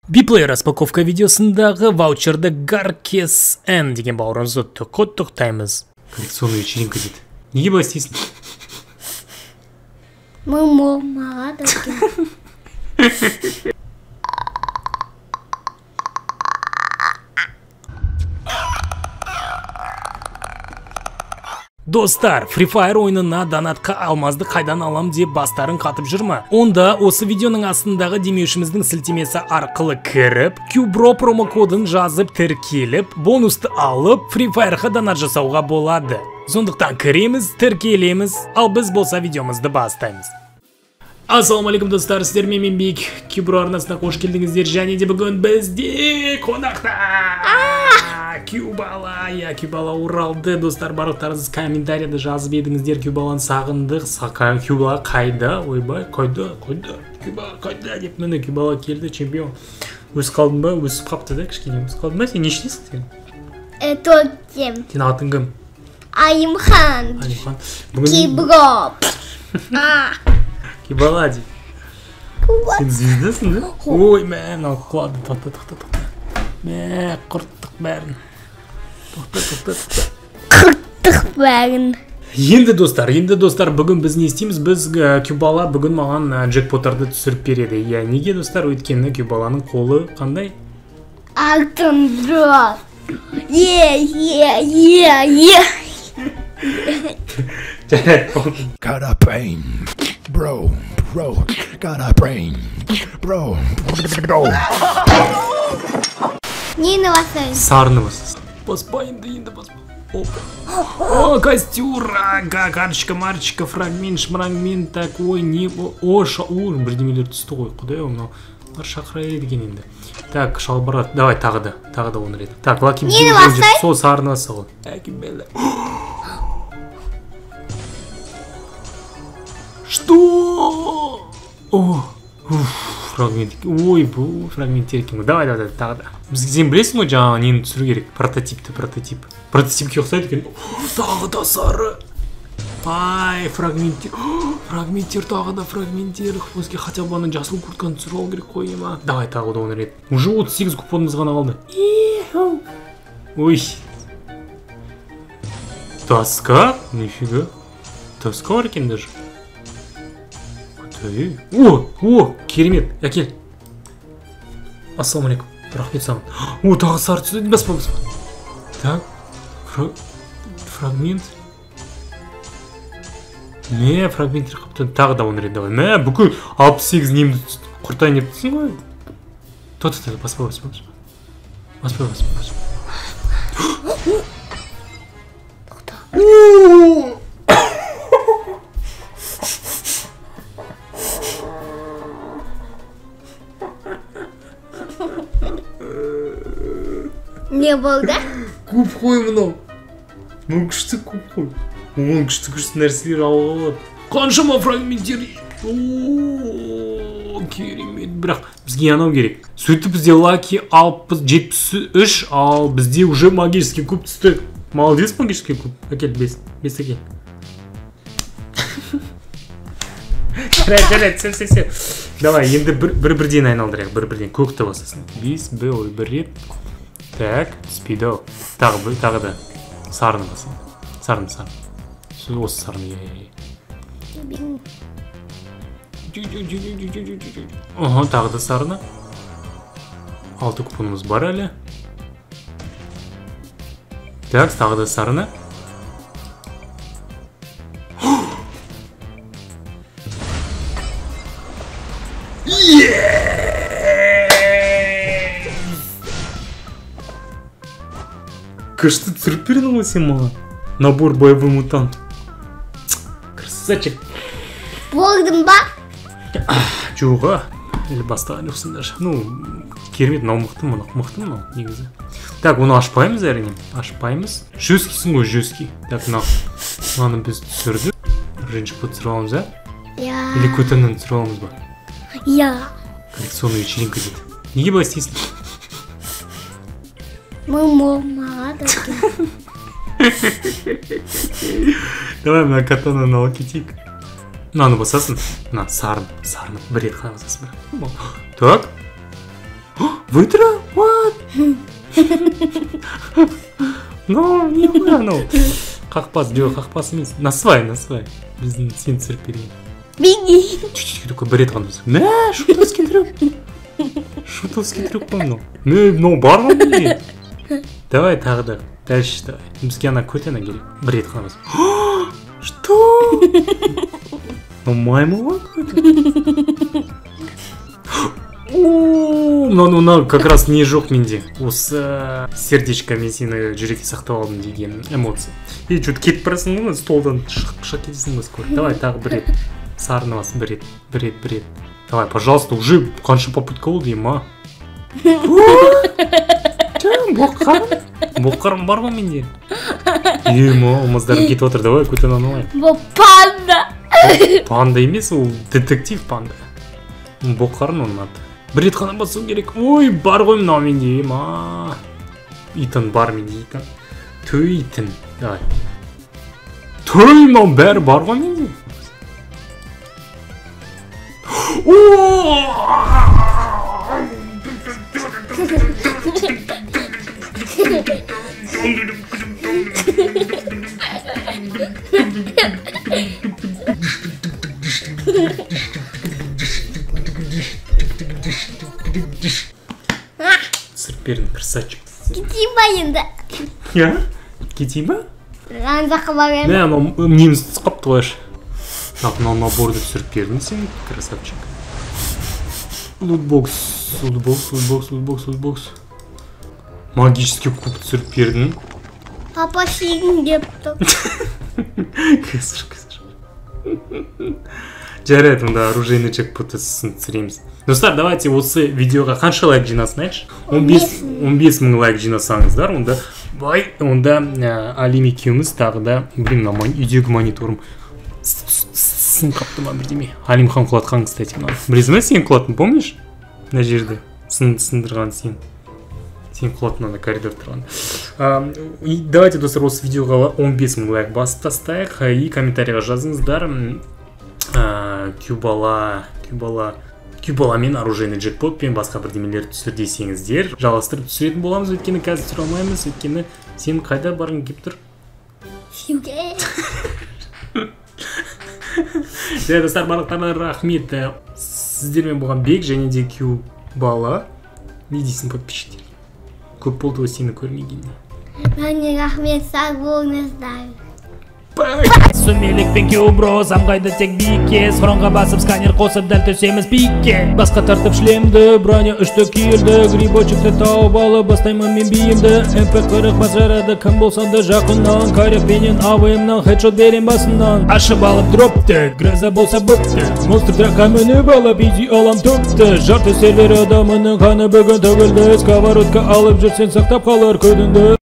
Биплей распаковка видеосындағы ваучерді Гаркес Н деген бауырымызды тоқтаймыз. Коллекционный вечеринка дейді. Неге былай істейсің? Маған да Достар, Free Fire ойынына донатқа алмазды қайдан алам деп бастарын қатып жүр ма? Онда осы видеоның астындағы демеушіміздің сілтемесі арқылы кіріп, Qbro промокодын жазып тіркеліп, бонусты алып, Free Fire'ға донат жасауға болады. Сондықтан кіреміз, тіркелеміз, ал біз болса видеомызды бастаймыз. Ассалаумалейкум достар, сіздермен мен Бек, Qbro арнасына қош келдіңіздер, және де бүгін бізде қонақта Qbala, Qbala оралды. Достар, барлықтарыңыз комментарияда жазып едіңіздер, Qbalаны сағындық, Qbala қайда, ойбай, қайда, Qbala қайда деп, міне Qbala келді, чемпион. Өсіп қалдың ба? Өсіп қапты да, кішкене өсіп қалдың ба? Сен не ішесің сен? Тоттем. Сен атың кім? Айымхан. Qbro. Qbala дейді. Сен звездасың да? Ой, мән, ал құлады, тоқта. Мә, құрттық бәрін. Тоқта. Құрттық бәрін. Енді достар, бүгін біз не істейміз? Біз Qbala бүгін маған джекпоттарды түсіріп береді. Неге достар? Өйткені Qbalаның қолы қандай? Алтын дрот. Got a brain, bro, got a brain, bro. Нені басайын? Сарыны басасың. Баспа енді баспа. О, костюр, карточка, фрагмент такой, не... бірдемелер түсті ғой, құдай мынау. Шақырайды екен енді. Так, шалбар, давай тағы да оны рет. Так, лаки нені басайын? Сол сарыны баса ғой. Әкімбелі. Что? Фрагмент. Ой, бұл фрагменттер екен. Давай, тағы да. Сен білесің ғой жаңағы нені түсіру керек? Прототипті. Прототипке ұқсайды екен. Тағы да сары. Ай, фрагменттер. Фрагменттер, тағы да фрагменттер. Өзге хотя бы аны жасыл куртканы түсіріп алу керек қой ма? Давай, тағы да оны рет. Уже 38 купонымыз ғана қалды. Ой. Таска? Нифига. Таска бар екен даже. О, керемет, әкел. Ассаламалейкум, рахмет саған. О, тағы сары түседі, баспа. Так, фрагмент. Мә, фрагменттер қаптан, тағы да оны рет давай. Мә, бүкіл 68 немді құртайын ептісің ғой. Тоты, баспа. Не болды? Көп қой мұнау. Мұн күшті көп қой. Оның күшті нәрселер алуға болады. Қаншама фрагменттер. Керемет. Бірақ бізге анау керек. Сөйтіп бізде лаки 73, ал бізде уже магический куб түсті. Молодец, магический куб. Әкел, 5 әкел. Жарайды, сел. Давай, енді бірден айналдырайық, бірден көкті басасын. 5, бір рет. Так, спидо. Тағы да. Сарыны басын. Сарыны. Осы сарыны, тағы да сарыны. 6 купонымыз бар әлі. Так, тағы да сарыны. Күшті түсіріп бердің ғой сен маған. Набор боевой мутант. Красавчик. Болдың ба? Жоға. Әлі бастаған жоқсың даже. Керемет, мынау мықты мынау негізі. Так, оны ашпаймыз әрине. Ашпаймыз. Жөскисің ғой, жөски. Так, мынаны біз түсірді. Бірінші пұт түсіріп аламыз, ә? Или көтімнен түсіріп аламыз ба? Коллекционный вечеринка дейді. Неге былай істейсің? Маған да Давай, мына катананы алып кетейік. Мынаны басасың. Мына сарыны бір рет қана басасың. Так. Вытра? What? Ну, не ғой анау. Қақпас, жоқ қақпас емес. Насвай. Біздің сен түсіріп берген. Беги. Такой бір рет ғана түсіріп. Мә, шутовский трюк. Шутовский трюк қой мынау. Мынау бар ма не? Давай тағы да. Дальше давай. Бізге ана көтені керек. Бір рет ғана басып. Что? Ну маймыл ғой көті. Мынау как раз не жоқ менде. Осы сердечко мен сені жүректе сақтап алдым деген эмоция. И что-то кетіп барасың ғой, столдан шығып кетесің ғой скоро. Давай тағы бір рет. Сарыны бас бір рет. Давай, пожалуйста, уже қанша попытка болды деймін, а? Боққарым бар ғой менде. Ема, алмаздары кетіп отыр, давай көтен алайық. Бұл панда. Панда емес, ол детектив панда. Боққарын оның аты. Бір рет қана басу керек. Ой, бар ғой мынау менде, ема. Итан бар менде, итан. Төй итан, давай. Төй мынау бәрі бар ғой менде. Сырперін красавчик. Кетейін ба енді? Я? Кетейін ба? Ан жаққа барайын. Мә, анау неміз қапты қойшы. Так, мынау наборды түсіріп бердің сен, красавчик. Лутбокс. Магический куб түсіріп бердің. Папа шегін деп тұр. Кесір. Жарайды, онда оружейный джекпотты түсіреміз. Достар, давайте осы видеоға қанша лайк жинасынайықшы? 15 мың лайк жинасаңыздар, онда Алим екеуміз тағы да, блин, үйдегі мониторым сын қапты ма бірдеме. Алимхан құлатқан, кстати, білесің бе сен құлатын, помнишь? Мына жерде сындырған сен. Сен құлатын ана коридор тұрған. Давайте, достар, осы видеоға 15 мың лайк басып тастайық и комментарийға жазыңыздар. Кюбала мен оружейный джекпот пен басқа бірдемелер түсір десеңіздер, жалғастырып түсіретін боламыз, өйткені қазір түсіре алмаймыз, өйткені сен қайда барғың келіп тұр? Шуге. Достар, барлықтарына рахмет. Сіздермен болған Бек және де Кюбала. Не дейсің подписчиктер? Көп болды ғой сені көрмегенде. Мәне рахмет, сау болыңыздар. Сүмелік пен Кюбро самғайды тек биікке, схронға басып сканер қосып дәл төсеміз пикке. Басқа тартып шлемді, броня үшті киілді, грибочекті тауып алып бастаймын мен бейімді. MP40 басарады кім болсан да жақыннан, карепенен АВМнан хедшот берем басынан. Ашып алып дропты, гроза болса бұпты, монстр драка мініп алып изи алам топты. Жарты сервер адамының қаны бүгін төгілді, сковородка алып жүрсен сақтап қалар көдінді.